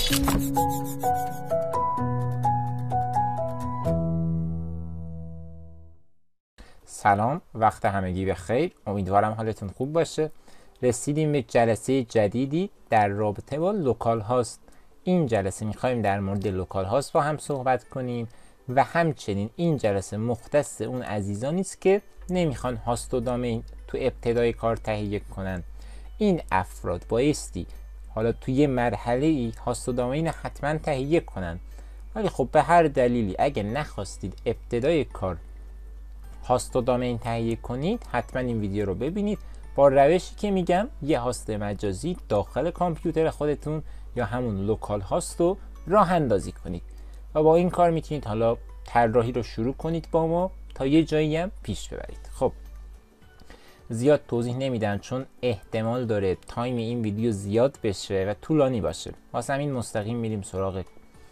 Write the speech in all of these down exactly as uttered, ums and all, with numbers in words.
سلام، وقت همگی بخیر. امیدوارم حالتون خوب باشه. رسیدیم به جلسه جدیدی در رابطه با لوکال هاست. این جلسه میخوایم در مورد لوکال هاست با هم صحبت کنیم و همچنین این جلسه مختص اون عزیزانی است که نمیخوان هاست و دامین تو ابتدای کار تهیه کنن. این افراد بایستی حالا توی یه مرحله ای هاست و دامین حتما تهیه کنن، ولی خب به هر دلیلی اگه نخواستید ابتدای کار هاست و دامین تهیه کنید، حتما این ویدیو رو ببینید. با روشی که میگم یه هاست مجازی داخل کامپیوتر خودتون یا همون لوکال هاست رو راه اندازی کنید و با این کار میتونید حالا طراحی رو شروع کنید با ما تا یه جایی هم پیش ببرید. خب زیاد توضیح نمیدم چون احتمال داره تایم این ویدیو زیاد بشه و طولانی باشه، واسه همین مستقیم میریم سراغ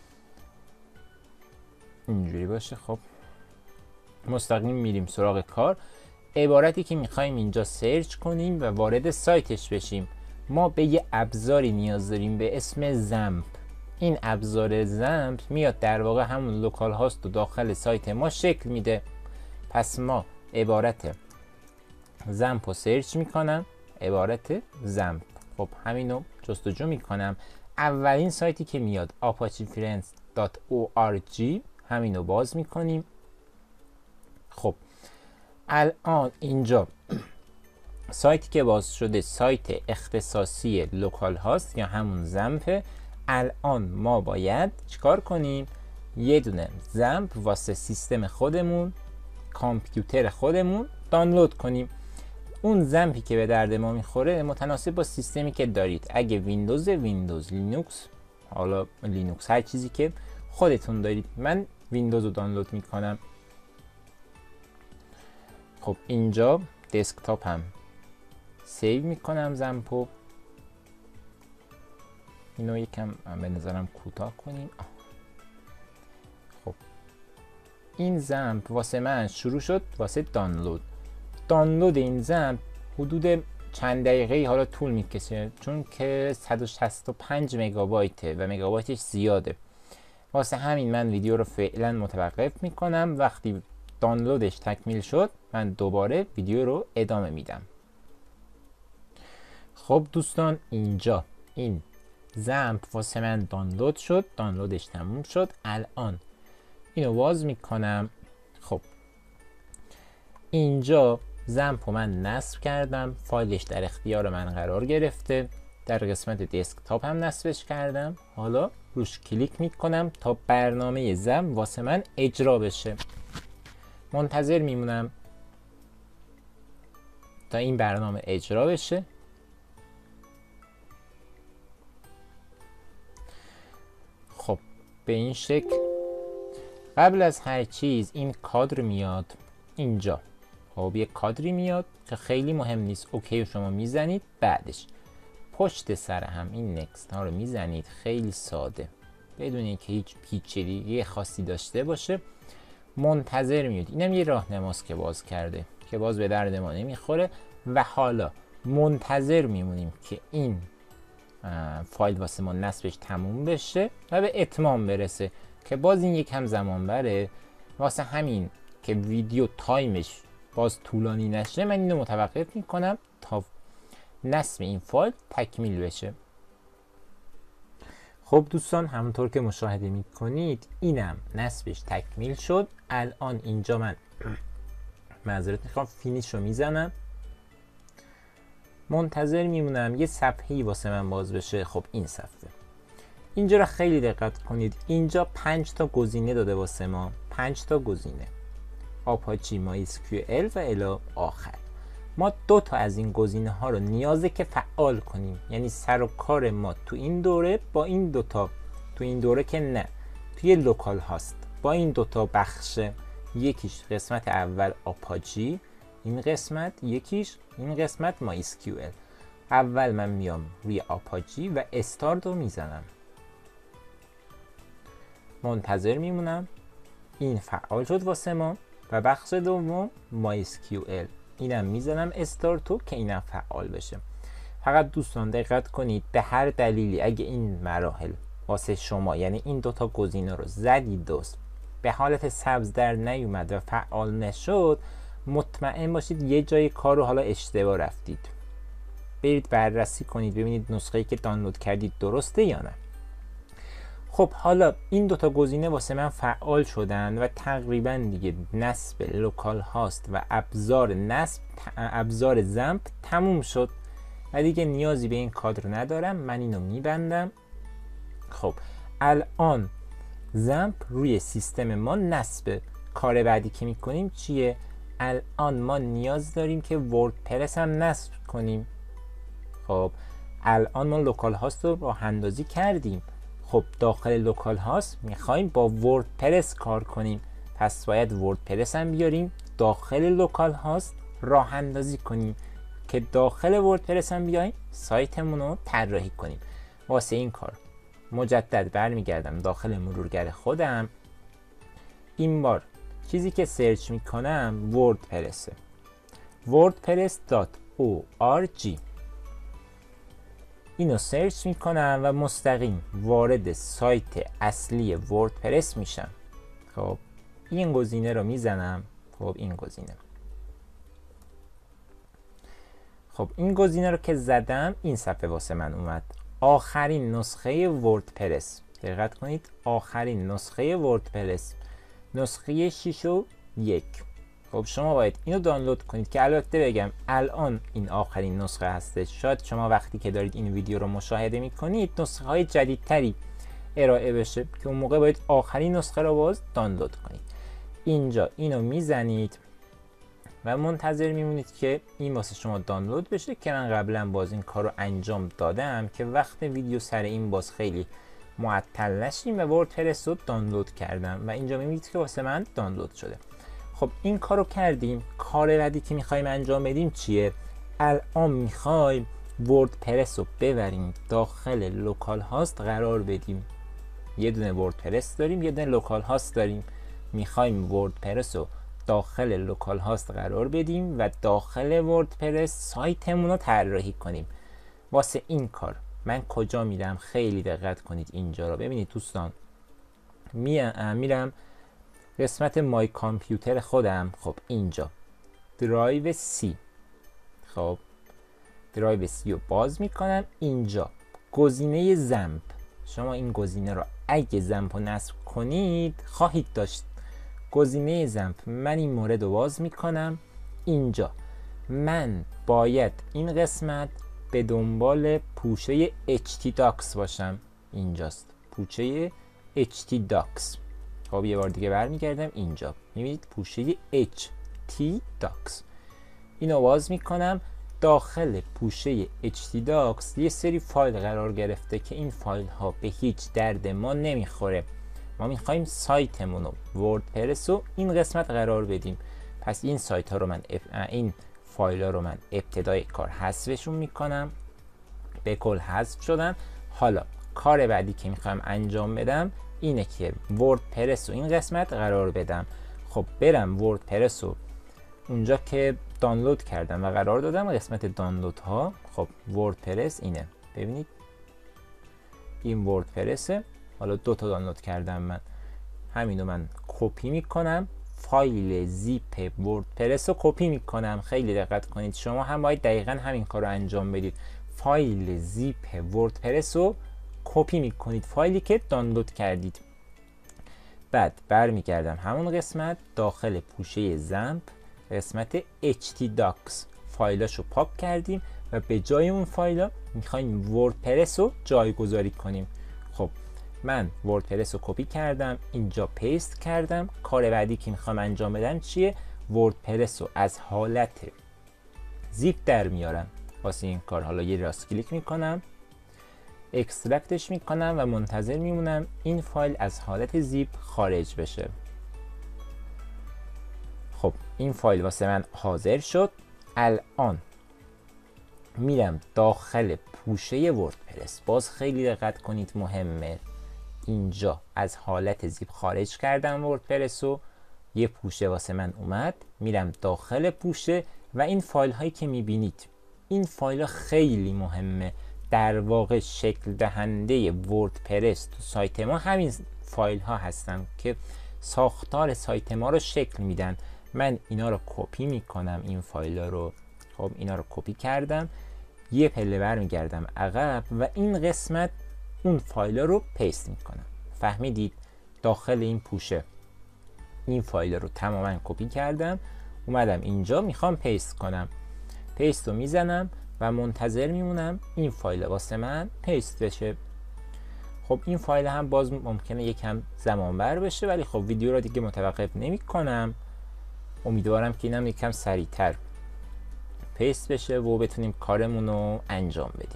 اینجوری باشه. خب مستقیم میریم سراغ کار. عبارتی که میخوایم اینجا سرچ کنیم و وارد سایتش بشیم، ما به یه ابزاری نیاز داریم به اسم زمپ. این ابزار زمپ میاد در واقع همون لوکال هاست و داخل سایت ما شکل میده. پس ما عبارت زمپ رو سرچ میکنم، عبارت زمپ. خب همینو جستجو میکنم. اولین سایتی که میاد apache friends دات او آر جی، همینو باز میکنیم. خب الان اینجا سایتی که باز شده سایت اختصاصی لوکال هاست یا همون زمپ. الان ما باید چیکار کنیم؟ یه دونه زمپ واسه سیستم خودمون، کامپیوتر خودمون دانلود کنیم. اون زمپی که به درد ما میخوره متناسب با سیستمی که دارید. اگه ویندوز، ویندوز، لینوکس، حالا لینوکس، هر چیزی که خودتون دارید. من ویندوز رو دانلود میکنم. خب اینجا دسکتاپ هم سیو میکنم زمپو. اینو یکم به نظرم کوتاه کنیم. آه. خب این زمپ واسه من شروع شد واسه دانلود. دانلود این زمپ حدود چند دقیقه حالا طول میکشه چون که صد و شصت و پنج مگابایته و مگابایتش زیاده. واسه همین من ویدیو رو فعلا متوقف میکنم. وقتی دانلودش تکمیل شد من دوباره ویدیو رو ادامه میدم. خب دوستان، اینجا این زمپ واسه من دانلود شد، دانلودش تموم شد. الان اینو باز میکنم. خب اینجا زمپ رو من نصب کردم، فایلش در اختیار من قرار گرفته. در قسمت دسکتاپ هم نصبش کردم. حالا روش کلیک میکنم تا برنامه زمپ واسه من اجرا بشه. منتظر میمونم تا این برنامه اجرا بشه. خب به این شکل قبل از هر چیز این کادر میاد اینجا. خب یک کادری میاد که خیلی مهم نیست، اوکی شما میزنید. بعدش پشت سر هم این نکست ها رو میزنید، خیلی ساده بدون اینکه هیچ پیچیدگی خاصی داشته باشه. منتظر میاد. اینم یه راهنماست که باز کرده که باز به درد ما نمیخوره و حالا منتظر میمونیم که این فایل واسه ما نصبش تموم بشه و به اتمام برسه که باز این یکم زمان بره. واسه همین که ویدیو تایمش باز طولانی نشه من اینو متوقف میکنم تا نصب این فایل تکمیل بشه. خب دوستان، همونطور که مشاهده میکنید اینم نصبش تکمیل شد. الان اینجا من معذرت میخوام فینیش رو میزنم، منتظر میمونم یه صفحه‌ای واسه من باز بشه. خب این صفحه اینجا رو خیلی دقت کنید. اینجا پنج تا گزینه داده واسه ما، پنج تا گزینه آپاچی، مایسکیول و الی آخر. ما دو تا از این گزینه ها رو نیازه که فعال کنیم، یعنی سر و کار ما تو این دوره با این دوتا، تو این دوره که نه، توی لوکال هاست با این دوتا بخشه. یکیش قسمت اول آپاچی، این قسمت یکیش این قسمت مایسکیول. اول من میام روی آپاچی و استارت رو میزنم، منتظر میمونم این فعال شد واسه ما. و بخش دوم مایسکیول، اینم میزنم استارتو که اینم فعال بشه. فقط دوستان دقت کنید، به هر دلیلی اگه این مراحل واسه شما، یعنی این دوتا گزینه رو زدید و به حالت سبز در نیومد و فعال نشد، مطمئن باشید یه جای کار رو حالا اشتباه رفتید. برید بررسی کنید ببینید نسخه‌ای که دانلود کردید درسته یا نه. خب حالا این دوتا گزینه واسه من فعال شدن و تقریبا دیگه نصب لوکال هاست و ابزار نصب ابزار زمپ تموم شد و دیگه نیازی به این کادر ندارم. من اینو میبندم. خب الان زمپ روی سیستم ما نصبه. کار بعدی که میکنیم چیه؟ الان ما نیاز داریم که وردپرس هم نصب کنیم. خب الان ما لوکال هاست رو راه اندازی کردیم. خب داخل لوکال هاست میخوایم با وردپرس کار کنیم، پس باید وردپرس هم بیاریم داخل لوکال هاست راه اندازی کنیم که داخل وردپرس هم بیایم سایتمون رو طراحی کنیم. واسه این کار مجدد برمیگردم داخل مرورگر خودم. این بار چیزی که سرچ میکنم وردپرسه. وردپرس دات او آر جی اینو سرچ میکنم و مستقیم وارد سایت اصلی وردپرس میشم. خب این گزینه رو میزنم. خب این گزینه خب این گزینه رو که زدم این صفحه واسه من اومد. آخرین نسخه وردپرس، دقت کنید آخرین نسخه وردپرس نسخه شش و یک. خب شما باید اینو دانلود کنید که البته بگم الان این آخرین نسخه هستش. شاید شما وقتی که دارید این ویدیو رو مشاهده میکنید نسخه های جدیدتری ارائه بشه که اون موقع باید آخرین نسخه رو باز دانلود کنید. اینجا اینو میزنید و منتظر میمونید که این واسه شما دانلود بشه که من قبلا باز این کار رو انجام دادم که وقت ویدیو سر این باز خیلی معطل نشیم و وردپرس رو دانلود کردم و اینجا میبینید که واسه من دانلود شده. خب این کار رو کردیم. کار بعدی که میخوایم انجام بدیم چیه؟ الان میخوایم وردپرس رو ببریم داخل لوکال هاست قرار بدیم. یه دونه وردپرس داریم، یه دونه لوکال هاست داریم. میخوایم وردپرس رو داخل لوکال هاست قرار بدیم و داخل وردپرس سایتمون رو طراحی کنیم. واسه این کار من کجا میرم؟ خیلی دقت کنید اینجا رو ببینید دوستان. میرم قسمت مای کامپیوتر خودم. خب اینجا درایو سی. خب درایو سی رو باز میکنم. اینجا گزینه زمپ، شما این گزینه رو اگه زمپ رو نصب کنید خواهید داشت. گزینه زمپ من این مورد رو باز میکنم. اینجا من باید این قسمت به دنبال پوشه اچ تی داکس باشم. اینجاست پوشه اچ تی داکس. خب یه بار دیگه برمیگردم اینجا میبینید پوشه اچ تی داکس. اینو باز میکنم. داخل پوشه اچ تی داکس یه سری فایل قرار گرفته که این فایل ها به هیچ درد ما نمیخوره. ما میخوایم سایتمون رو وردپرس رو این قسمت قرار بدیم. پس این سایت ها رو من این فایل ها رو من ابتدای کار حذفشون میکنم. به کل حذف شدن. حالا کار بعدی که میخوام انجام بدم اینه که وردپرس رو این قسمت قرار بدم. خب برم وردپرس رو اونجا که دانلود کردم و قرار دادم قسمت دانلود ها. خب وردپرس اینه ببینید این وردپرسه. حالا دو تا دانلود کردم من. همینو من کپی میکنم. فایل زیپ وردپرس رو کپی میکنم. خیلی دقت کنید شما هم باید دقیقا همین کار رو انجام بدید. فایل زیپ وردپرس رو کپی میکنید، فایلی که دانلود کردید. بعد برمیگردم همون قسمت داخل پوشه زمپ قسمت اچ تی داکس فایلاشو پاک کردیم و به جای اون فایلا میخوایم وردپرس رو جایگذاری کنیم. خب من وردپرس رو کپی کردم اینجا پیست کردم. کار بعدی که میخوام انجام بدم چیه؟ وردپرس رو از حالت زیپ در میارم. واسه این کار حالا یه راست کلیک میکنم، اکسترکتش میکنم و منتظر میمونم این فایل از حالت زیپ خارج بشه. خب این فایل واسه من حاضر شد. الان میرم داخل پوشه وردپرس. باز خیلی دقت کنید مهمه. اینجا از حالت زیپ خارج کردم وردپرس رو. یه پوشه واسه من اومد. میرم داخل پوشه و این فایل هایی که میبینید این فایل ها خیلی مهمه. در واقع شکل دهنده وردپرس تو سایت ما همین فایل ها هستن که ساختار سایت ما رو شکل میدن. من اینا رو کپی میکنم، این فایل ها رو. خب اینا رو کپی کردم، یه پله برمیگردم عقب و این قسمت اون فایل ها رو پیست میکنم. فهمیدید؟ داخل این پوشه این فایل رو تماما کپی کردم، اومدم اینجا میخوام پیست کنم. پیست رو میزنم و منتظر میمونم این فایل واسه من پیست بشه. خب این فایل هم باز ممکنه یکم زمان بر بشه، ولی خب ویدیو رو دیگه متوقف نمی کنم. امیدوارم که اینم یکم سریعتر پیست بشه و بتونیم کارمون رو انجام بدیم.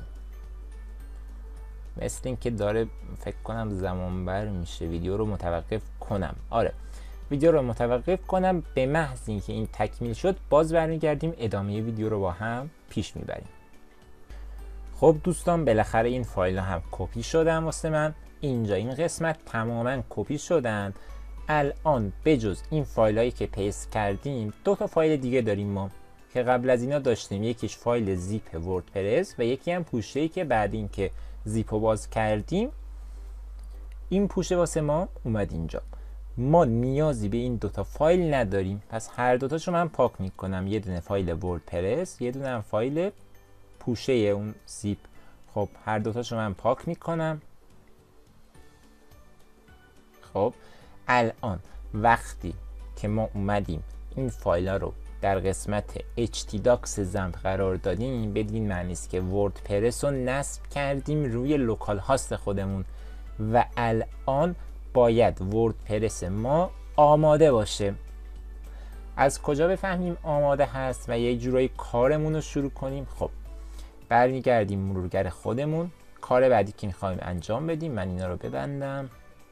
مثل این که داره فکر کنم زمان بر میشه، ویدیو رو متوقف کنم. آره ویدیو رو متوقف کنم. به محض اینکه این تکمیل شد باز برمیگردیم ادامه ویدیو رو با هم پیش میبریم. خب دوستان بالاخره این فایل هم کپی شدن واسه من. اینجا این قسمت تماما کپی شدن. الان بجز این فایل هایی که پیست کردیم دو تا فایل دیگه داریم ما که قبل از اینا داشتیم. یکیش فایل زیپ وردپرس و یکی هم پوشه‌ای که بعد این که زیپ رو باز کردیم این پوشه واسه ما اومد اینجا. ما نیازی به این دوتا فایل نداریم، پس هر دوتاشو من پاک میکنم. یه دونه فایل وردپرس، یه دونه هم فایل پوشه اون زیپ. خب هر دوتاشو من پاک میکنم. خب الان وقتی که ما اومدیم این فایل ها رو در قسمت اچ تی داکس زمپ قرار دادیم، بدین معنی است که وردپرس رو نصب کردیم روی لوکال هاست خودمون و الان باید وردپرس ما آماده باشه. از کجا بفهمیم آماده هست و یه جورایی کارمون رو شروع کنیم؟ خب برمیگردیم مرورگر خودمون. کار بعدی که میخوایم انجام بدیم، من اینا رو ببندم.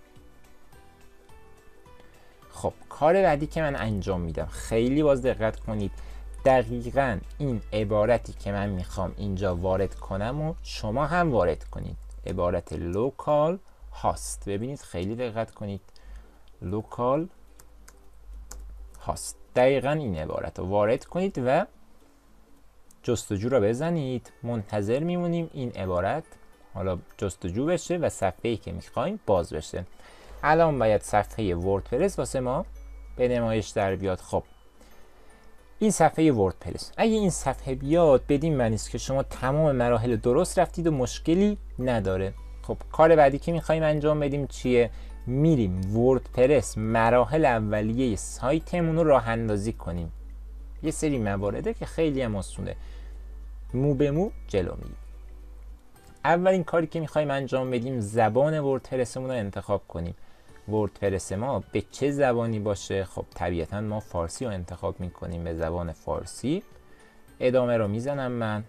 خب کار بعدی که من انجام میدم، خیلی باز دقت کنید، دقیقاً این عبارتی که من میخوام اینجا وارد کنم و شما هم وارد کنید. عبارت لوکال هاست. ببینید خیلی دقت کنید، لوکال هاست. دقیقاً این عبارت رو وارد کنید و جستجو رو بزنید. منتظر میمونیم این عبارت حالا جستجو بشه و صفحه‌ای که میخوایم باز بشه. الان باید صفحه وردپرس واسه ما به نمایش در بیاد. خب این صفحه وردپرس، اگه این صفحه بیاد بدین معنی است که شما تمام مراحل درست رفتید و مشکلی نداره. خب کار بعدی که میخوایم انجام بدیم چیه؟ میریم وردپرس مراحل اولیه سایتمون رو راه اندازی کنیم. یه سری موارده که خیلی هم آسونه، مو به مو جلو میریم. اولین کاری که میخوایم انجام بدیم زبان وردپرسمون رو انتخاب کنیم. وردپرس ما به چه زبانی باشه؟ خب طبیعتا ما فارسی رو انتخاب میکنیم، به زبان فارسی. ادامه رو میزنم من.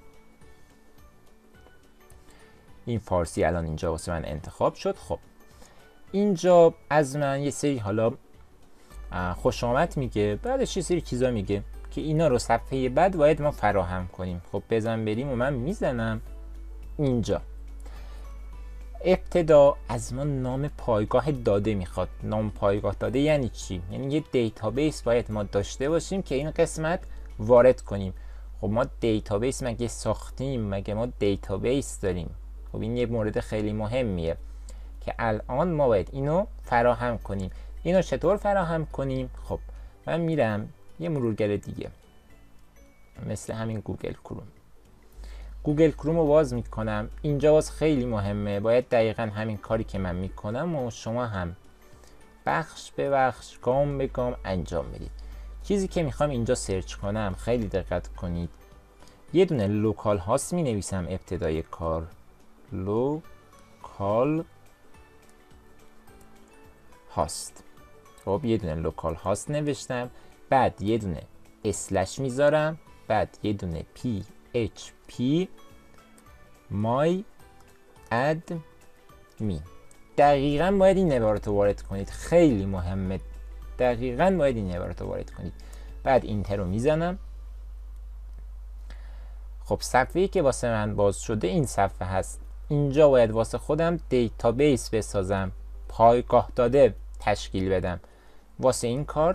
این فارسی الان اینجا واسه من انتخاب شد. خب اینجا از من یه سری حالا خوش آمد میگه، بعدش یه سری چیزا میگه که اینا رو صفحه بعد باید ما فراهم کنیم. خب بزن بریم و من میزنم اینجا. ابتدا از ما نام پایگاه داده میخواد. نام پایگاه داده یعنی چی؟ یعنی یه دیتابیس باید ما داشته باشیم که این قسمت وارد کنیم. خب ما دیتابیس مگه ساختیم؟ مگه ما دیتابیس داریم؟ خب این یه مورد خیلی مهمیه که الان ما باید اینو فراهم کنیم. اینو چطور فراهم کنیم؟ خب من میرم یه مرورگر دیگه مثل همین گوگل کروم. گوگل کروم رو باز میکنم. اینجا باز خیلی مهمه، باید دقیقا همین کاری که من میکنم و شما هم بخش به بخش گام به گام انجام بدید. چیزی که میخوام اینجا سرچ کنم خیلی دقت کنید. یه دونه لوکال هاست می نویسم ابتدای کار. لوکال هاست. خب یه دونه لوکال هاست نوشتم، بعد یه دونه اسلش میذارم، بعد یه دونه پی اچ پی my admin. دقیقاً باید این عبارت رو وارد کنید، خیلی مهمه. دقیقاً باید این عبارت رو وارد کنید. بعد اینتر رو میزنم. خب صفحه‌ای که واسه من باز شده این صفحه هست. اینجا باید واسه خودم دیتابیس بسازم، پایگاه داده تشکیل بدم. واسه این کار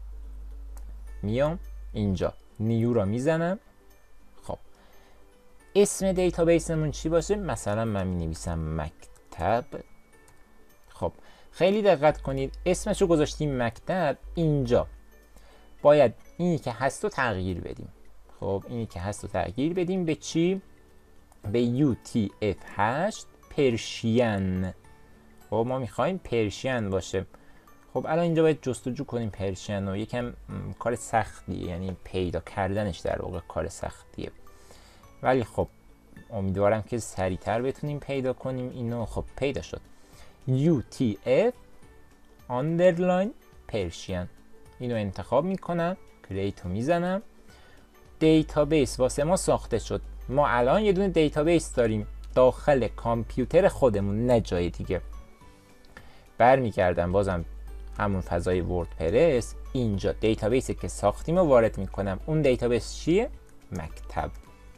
میام اینجا نیو رو میزنم. خب اسم دیتابیسمون چی باشه؟ مثلا من می نویسم مکتب. خب خیلی دقت کنید، اسمش رو گذاشتیم مکتب. اینجا باید اینی که هست رو تغییر بدیم. خب اینی که هست رو تغییر بدیم به چی؟ به یو تی اف هشت پرشین. خب ما میخوایم پرشین باشه. خب الان اینجا باید جستجو کنیم پرشین و یکم کار سختیه، یعنی پیدا کردنش در واقع کار سختیه، ولی خب امیدوارم که سریعتر بتونیم پیدا کنیم اینو. خب پیدا شد، یو تی اف underline پرشین. اینو انتخاب میکنم، کریت رو میزنم، دیتابیس واسه ما ساخته شد. ما الان یه دونه دیتابیس داریم داخل کامپیوتر خودمون، نه جای دیگه. برمیگردم بازم همون فضای وردپرس، اینجا دیتابیسی که ساختیم رو وارد میکنم. اون دیتابیس چیه؟ مکتب.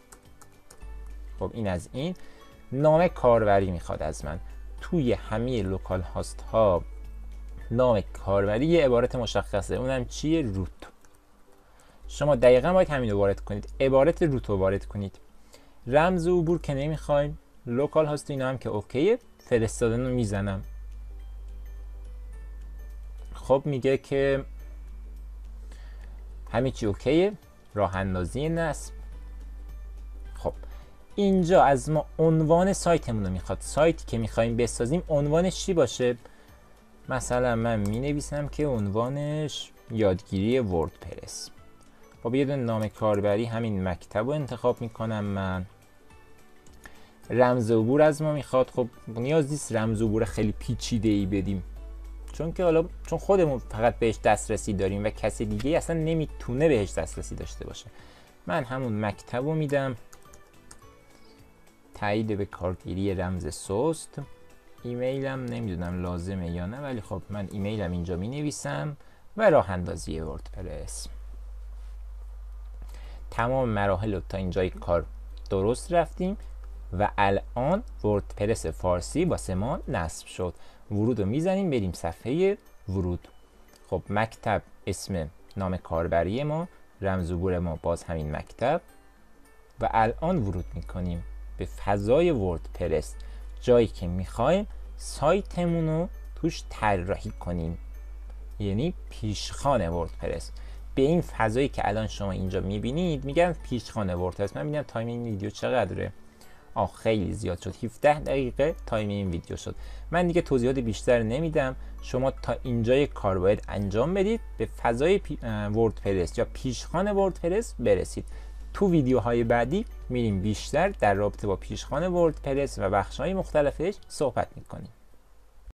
خب این از این. نام کاربری میخواد از من. توی همه لوکال هاست ها نام کاربری یه عبارت مشخصه، اونم چیه؟ روت. شما دقیقا باید همین رو وارد کنید، عبارت روت رو وارد کنید. رمز عبور که نمیخوایم، لوکال هاست اینا هم که اوکیه، فرستادن رو میزنم. خب میگه که همه چی اوکیه، راه اندازی نصب. خب اینجا از ما عنوان سایتمون رو میخواد. سایتی که میخوایم بسازیم عنوانش چی باشه؟ مثلا من می نویسم که عنوانش یادگیری وردپرس. خب یه دونه نام کاربری همین مکتب رو انتخاب میکنم من. رمز عبور از ما میخواد. خب نیاز نیست رمز عبور خیلی پیچیده ای بدیم، چون که حالا چون خودمون فقط بهش دسترسی داریم و کسی دیگه اصلا نمیتونه بهش دسترسی داشته باشه. من همون مکتب رو میدم. تایید به کارگیری رمز سوست. ایمیلم نمیدونم لازمه یا نه، ولی خب من ایمیلم اینجا می نویسم و راه اندازی وردپرس. تمام مراحل تا اینجای کار درست رفتیم و الان وردپرس فارسی واسه ما نصب شد. ورود رو میزنیم، بریم صفحه ورود. خب مکتب اسم نام کاربری ما، رمز عبور ما باز همین مکتب و الان ورود میکنیم به فضای وردپرس، جایی که میخوایم سایتمون رو توش طراحی کنیم، یعنی پیشخوان وردپرس. به این فضایی که الان شما اینجا میبینید میگن پیشخوان وردپرس. من میبینم تایم این ویدیو چقدره؟ آه خیلی زیاد شد، هفده دقیقه تایم این ویدیو شد. من دیگه توضیحات بیشتر نمیدم، شما تا اینجای کار باید انجام بدید، به فضای وردپرس یا پیشخوان وردپرس برسید. تو ویدیوهای بعدی میریم بیشتر در رابطه با پیشخوان وردپرس و بخش‌های مختلفش صحبت میکنیم.